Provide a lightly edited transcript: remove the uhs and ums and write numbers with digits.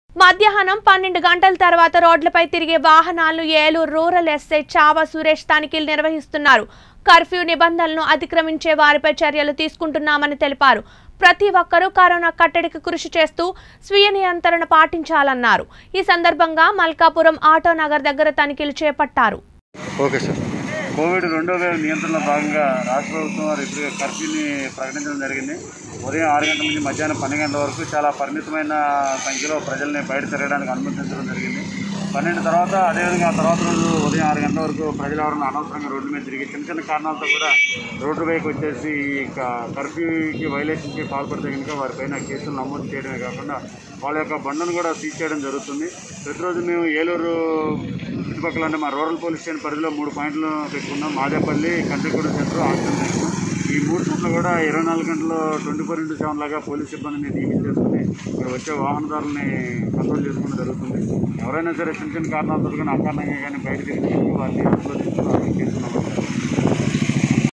మధ్యాహ్నం 12 గంటల తర్వాత రోడ్లపై తిరిగే వాహనాలను ఏలూరు రూరల్ ఎస్ఐ చావా సురేష్ తనిఖీలు నిర్వహిస్తున్నారు. కర్ఫ్యూ నిబంధనలను అతిక్రమించే వారిపై చర్యలు తీసుకుంటున్నామని తెలిపారు. ప్రతి ఒక్కరూ కరోనా కట్టడికి కృషి చేస్తూ స్వీయ నియంత్రణ పాటించాలన్నారు. ఈ సందర్భంగా మల్కాపురం ఆటో నగర్ దగ్గర తనిఖీలు చేపట్టారు. కోవిడ్ రెండో వేవ్ నియంత్రణలో భాగంగా రాష్ట్ర ప్రభుత్వం వారు ఇప్పుడు కర్ఫ్యూని ప్రకటించడం జరిగింది. ఉదయం 6 గంటల నుంచి మధ్యాహ్నం 12 గంటల వరకు చాలా పరిమితమైన సంఖ్యలో ప్రజల్ని బయట తిరగడానికి అనుమతించడం జరిగింది. 12 తర్వాత అదేవిధంగా తర్వాత రోజు ఉదయం 6 గంటల వరకు ప్రజలు ఎవరైనా అనవసరంగా రోడ్డు మీద తిరిగి చిన్న చిన్న కారణాలతో కూడా రోడ్డు పైకి వచ్చేసి కర్ఫ్యూకి వైలేషన్కి పాల్పడితే కనుక వారిపైన కేసులు నమోదు చేయడమే కాకుండా వాళ్ళ యొక్క బండ్లను కూడా సీజ్ చేయడం జరుగుతుంది. ప్రతిరోజు మేము ఏలూరు చుట్టుపక్కల అంటే మా రూరల్ పోలీస్ స్టేషన్ పరిధిలో 3 పాయింట్లు పెట్టుకున్నాం. Madepalli, Kantriguda centre, auction centre. ఈ 3 చోట్ల కూడా 24 గంటలు 24/7 లాగా పోలీస్ సిబ్బందిని నియమించేసుకుని ఇక్కడ వచ్చే వాహనదారులని కంట్రోల్ చేసుకోవడం జరుగుతుంది. ఎవరైనా సరే చిన్న చిన్న కారణాలతో కానీ అకారణంగా కానీ బయట తిరిగి వారిని అదుపులో తీసుకుని